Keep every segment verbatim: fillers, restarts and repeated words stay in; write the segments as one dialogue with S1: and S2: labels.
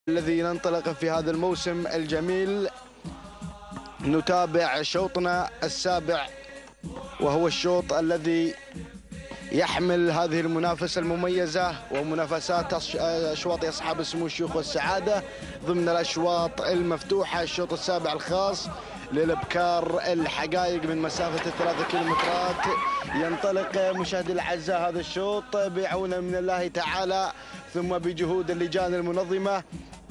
S1: الذي ننطلق في هذا الموسم الجميل. نتابع شوطنا السابع، وهو الشوط الذي يحمل هذه المنافسة المميزة ومنافسات أشواط أصحاب السمو الشيوخ والسعادة ضمن الأشواط المفتوحة. الشوط السابع الخاص للابكار الحقائق من مسافة الثلاثة كيلومترات. ينطلق مشاهدي الأعزاء هذا الشوط بعون من الله تعالى ثم بجهود اللجان المنظمة.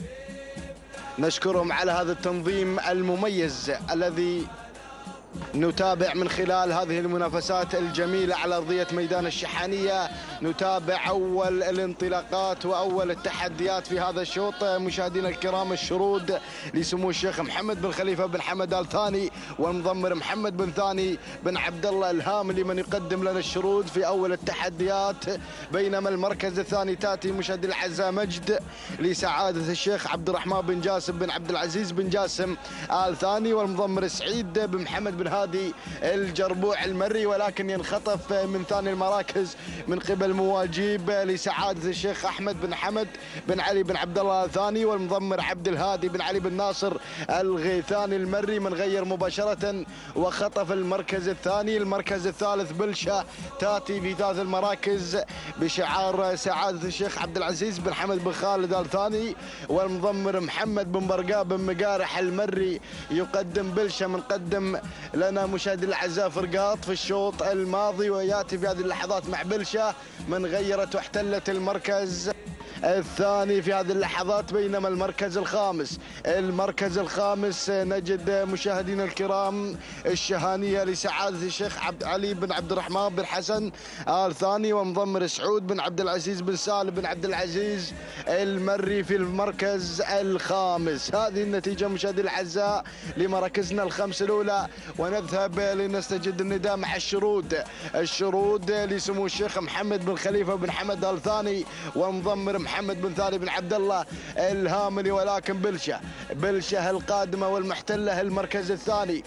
S1: نشكرهم على هذا التنظيم المميز الذي نتابع من خلال هذه المنافسات الجميلة على أرضية ميدان الشحانية. نتابع أول الانطلاقات وأول التحديات في هذا الشوط. مشاهدينا الكرام، الشرود لسمو الشيخ محمد بن خليفة بن حمد آل ثاني والمضمر محمد بن ثاني بن عبد الله الهام لمن يقدم لنا الشرود في أول التحديات. بينما المركز الثاني تأتي مشاهدي الأعزاء مجد لسعادة الشيخ عبد الرحمن بن جاسم بن عبد العزيز بن جاسم آل ثاني والمضمر سعيد بن محمد بن هادي الجربوع المري، ولكن ينخطف من ثاني المراكز من قبل مواجيب لسعادة الشيخ أحمد بن حمد بن علي بن عبد الله الثاني والمضمر عبد الهادي بن علي بن ناصر الغيثاني المري، من غير مباشرة وخطف المركز الثاني. المركز الثالث بلشة تاتي في ثالث المراكز بشعار سعادة الشيخ عبد العزيز بن حمد بن خالد آل ثاني والمضمر محمد بن برقاب بن مقارح المري يقدم بلشة. من قدم لنا مشاهدي الاعزاء فرقاط في الشوط الماضي وياتي في هذه اللحظات مع بلشة من غيرت واحتلت المركز الثاني في هذه اللحظات. بينما المركز الخامس المركز الخامس نجد مشاهدينا الكرام الشهانية لسعادة الشيخ عبد علي بن عبد الرحمن بن حسن آل ثاني ومضمر سعود بن عبد العزيز بن سالم بن عبد العزيز المري في المركز الخامس. هذه النتيجة مشاهدي الأعزاء لمراكزنا الخمس الأولى، ونذهب لنستجد النداء مع الشرود. الشرود لسمو الشيخ محمد بن خليفة بن حمد آل ثاني ومضمر محمد بن ثاني بن عبد الله الهاملي، ولكن بلشة بلشة القادمة والمحتلة المركز الثاني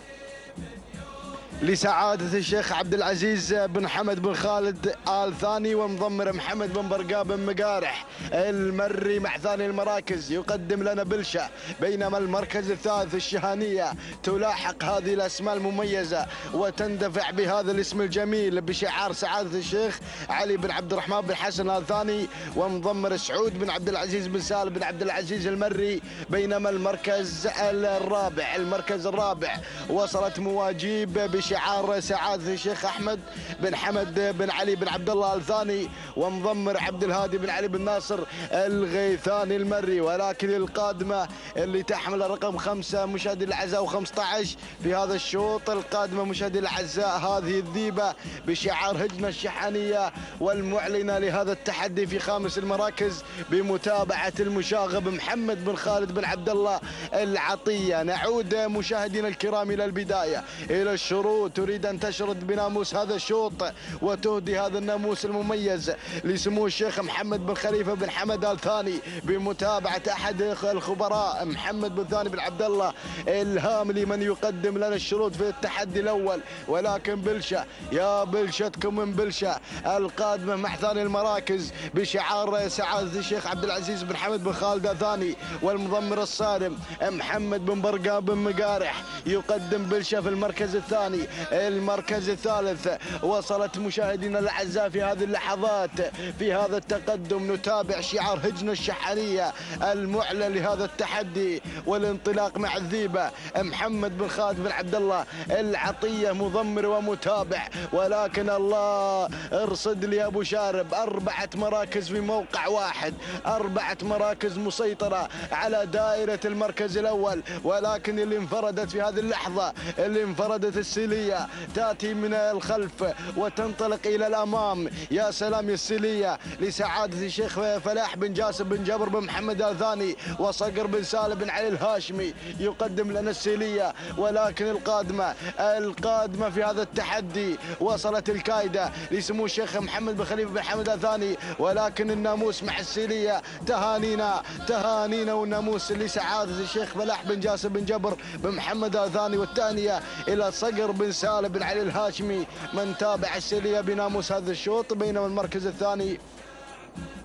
S1: لسعادة الشيخ عبد العزيز بن حمد بن خالد آل ثاني ومضمر محمد بن برقاب بن مقارح المري مع ثاني المراكز يقدم لنا بلشة. بينما المركز الثالث الشهانية تلاحق هذه الأسماء المميزة وتندفع بهذا الاسم الجميل بشعار سعادة الشيخ علي بن عبد الرحمن بن حسن آل ثاني ومضمر سعود بن عبد العزيز بن سالم بن عبد العزيز المري. بينما المركز الرابع المركز الرابع وصلت مواجيب بشعار شعار سعادة الشيخ أحمد بن حمد بن علي بن عبد الله آل ثاني ومضمر عبد الهادي بن علي بن ناصر الغيثاني المري، ولكن القادمة اللي تحمل الرقم خمسة مشاهدي الأعزاء وخمسة عشر في هذا الشوط. القادمة مشاهدي الأعزاء هذه الذيبة بشعار هجنة الشحانية والمعلنة لهذا التحدي في خامس المراكز بمتابعة المشاغب محمد بن خالد بن عبد الله العطية. نعود مشاهدينا الكرام إلى البداية، إلى الشروط. تريد أن تشرد بناموس هذا الشوط وتهدي هذا الناموس المميز لسمو الشيخ محمد بن خليفة بن حمد آل ثاني بمتابعة أحد الخبراء محمد بن ثاني بن عبد الله الهاملي من يقدم لنا الشروط في التحدي الأول. ولكن بلشة يا بلشتكم من بلشة القادمة مع ثاني المراكز بشعار سعادة الشيخ عبد العزيز بن حمد بن خالد آل ثاني والمضمر الصارم محمد بن برقاب بن مقارح يقدم بلشة في المركز الثاني. المركز الثالث وصلت مشاهدينا الاعزاء في هذه اللحظات في هذا التقدم. نتابع شعار هجنة الشحانية المعلن لهذا التحدي والانطلاق مع الذيبة محمد بن خالد بن عبد الله العطية مضمر ومتابع. ولكن الله ارصد لي ابو شارب أربعة مراكز في موقع واحد، أربعة مراكز مسيطرة على دائرة المركز الأول. ولكن اللي انفردت في هذه اللحظة اللي انفردت السيلية تأتي من الخلف وتنطلق إلى الأمام. يا سلام يا السيلية لسعادة الشيخ فلاح بن جاسم بن جبر بن محمد آل ثاني وصقر بن سالم بن علي الهاشمي يقدم لنا السيلية. ولكن القادمة القادمة في هذا التحدي وصلت الكايدة لسمو الشيخ محمد بن خليفة بن حمد آل ثاني. ولكن الناموس مع السيلية تهانينا تهانينا والناموس لسعادة الشيخ فلاح بن جاسم بن جبر بن محمد آل ثاني، والثانية إلى صقر بن سالم بن علي الهاشمي من تابع السيلية بناموس هذا الشوط. بينما المركز الثاني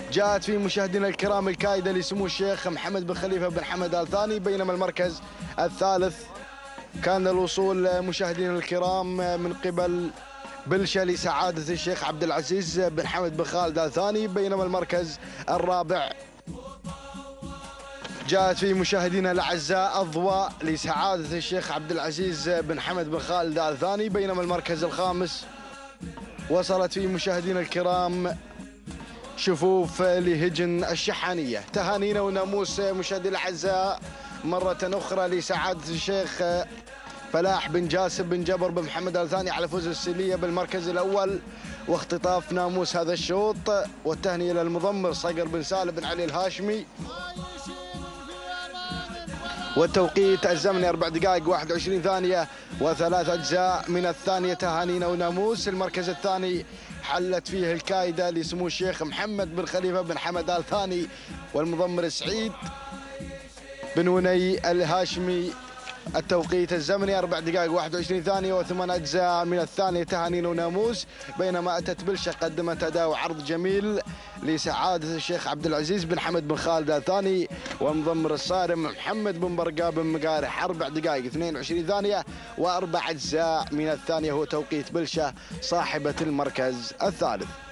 S1: جاءت في مشاهدينا الكرام الكايدة لسمو الشيخ محمد بن خليفة بن حمد آل ثاني، بينما المركز الثالث كان الوصول مشاهدينا الكرام من قبل بلشة لسعادة الشيخ عبد العزيز بن حمد بن خالد آل ثاني، بينما المركز الرابع جاءت في مشاهدينا الاعزاء اضواء لسعاده الشيخ عبد العزيز بن حمد بن خالد آل ثاني، بينما المركز الخامس وصلت في مشاهدينا الكرام شفوف لهجن الشحانيه. تهانينا وناموس مشاهدينا الاعزاء مره اخرى لسعاده الشيخ فلاح بن جاسم بن جبر بن محمد آل ثاني على فوز السليه بالمركز الاول واختطاف ناموس هذا الشوط، والتهنئه للمضمر صقر بن سالم بن علي الهاشمي، والتوقيت الزمني أربع دقائق واحد وعشرين ثانية وثلاث أجزاء من الثانية. تهانينا وناموس. المركز الثاني حلت فيه الكايدة لسمو الشيخ محمد بن خليفة بن حمد آل ثاني والمضمر سعيد بن وني الهاشمي، التوقيت الزمني أربع دقائق واحد وعشرين ثانية وثمان أجزاء من الثانية. تهانينا وناموس. بينما أتت بلشة قدمت أداء وعرض جميل لسعادة الشيخ عبد العزيز بن حمد بن خالد آل ثاني والمضمر الصارم محمد بن برقاب بن مقارح، أربع دقائق اثنين وعشرين ثانية وأربع أجزاء من الثانية هو توقيت بلشة صاحبة المركز الثالث.